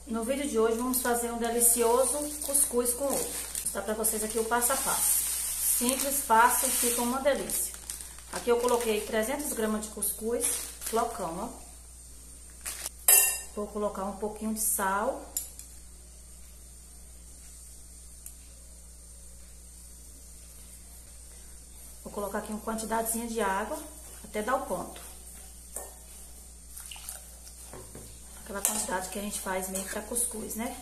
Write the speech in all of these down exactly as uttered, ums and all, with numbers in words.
No vídeo de hoje vamos fazer um delicioso cuscuz com ovo. Vou mostrar pra vocês aqui o passo a passo. Simples, fácil, fica uma delícia. Aqui eu coloquei trezentas gramas de cuscuz, flocão, ó. Vou colocar um pouquinho de sal. Vou colocar aqui uma quantidadezinha de água, até dar o ponto. Aquela quantidade que a gente faz meio pra cuscuz, né?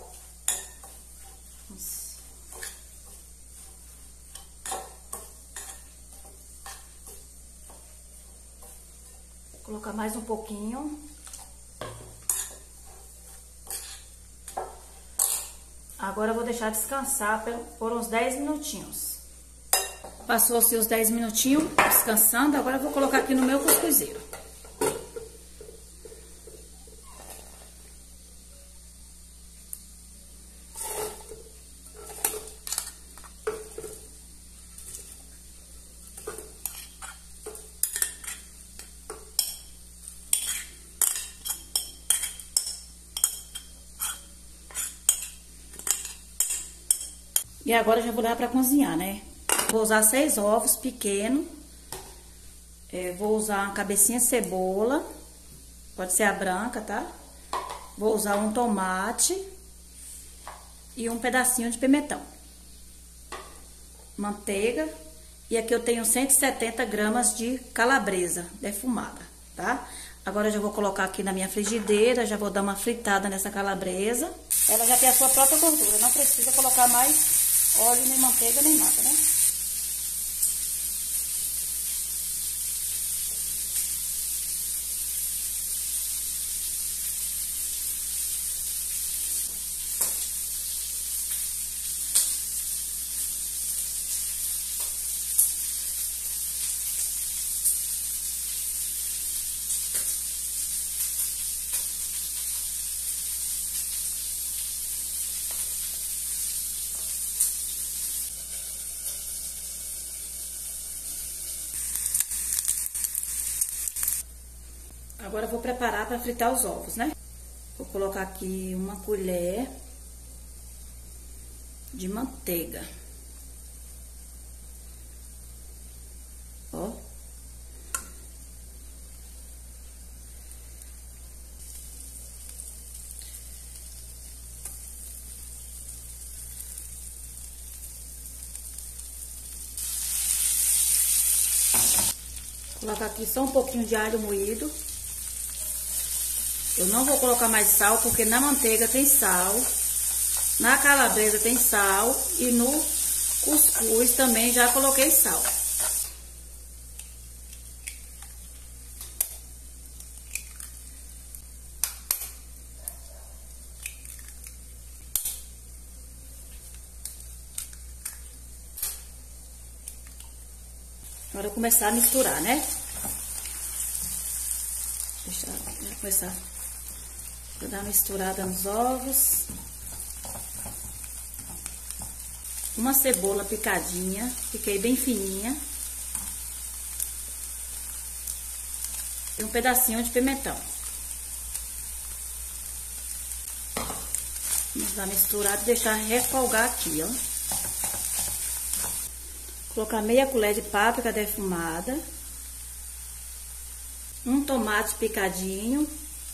Isso. Vou colocar mais um pouquinho. Agora eu vou deixar descansar por uns dez minutinhos. Passou-se os dez minutinhos descansando, agora eu vou colocar aqui no meu cuscuzeiro. E agora eu já vou dar pra cozinhar, né? Vou usar seis ovos pequenos. É, vou usar uma cabecinha de cebola. Pode ser a branca, tá? Vou usar um tomate. E um pedacinho de pimentão. Manteiga. E aqui eu tenho cento e setenta gramas de calabresa defumada, tá? Agora eu já vou colocar aqui na minha frigideira. Já vou dar uma fritada nessa calabresa. Ela já tem a sua própria gordura. Não precisa colocar mais óleo, nem manteiga, nem nada, né? Agora eu vou preparar para fritar os ovos, né? Vou colocar aqui uma colher de manteiga. Ó. Vou colocar aqui só um pouquinho de alho moído. Eu não vou colocar mais sal, porque na manteiga tem sal, na calabresa tem sal e no cuscuz também já coloquei sal. Agora eu vou começar a misturar, né? Deixa eu começar. Vou dar uma misturada nos ovos. Uma cebola picadinha, piquei bem fininha. E um pedacinho de pimentão. Vamos dar uma misturada e deixar refogar aqui, ó. Colocar meia colher de páprica defumada. Um tomate picadinho.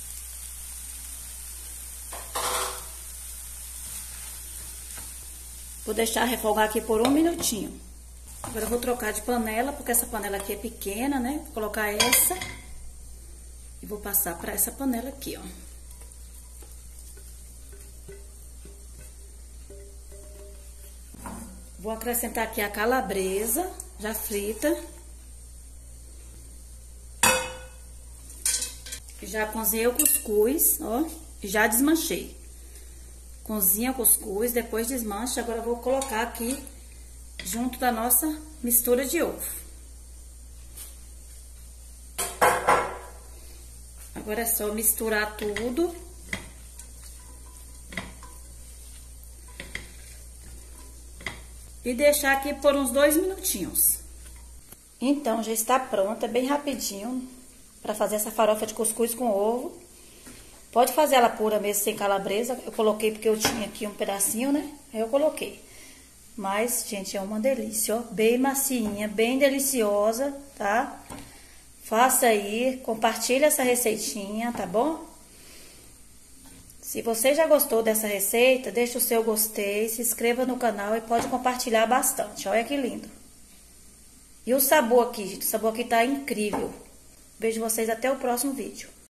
Vou deixar refogar aqui por um minutinho. Agora eu vou trocar de panela, porque essa panela aqui é pequena, né? Vou colocar essa. E vou passar para essa panela aqui, ó. Vou acrescentar aqui a calabresa, já frita. Já cozinhei o cuscuz, ó. E já desmanchei. Cozinha o cuscuz, depois desmancha. Agora eu vou colocar aqui junto da nossa mistura de ovo. Agora é só misturar tudo. E deixar aqui por uns dois minutinhos. Então, já está pronta, bem rapidinho, para fazer essa farofa de cuscuz com ovo. Pode fazer ela pura mesmo, sem calabresa. Eu coloquei porque eu tinha aqui um pedacinho, né? Aí eu coloquei. Mas, gente, é uma delícia, ó. Bem macinha, bem deliciosa, tá? Faça aí, compartilha essa receitinha, tá bom? Se você já gostou dessa receita, deixa o seu gostei, se inscreva no canal e pode compartilhar bastante. Olha que lindo. E o sabor aqui, gente, o sabor aqui tá incrível. Vejo vocês até o próximo vídeo.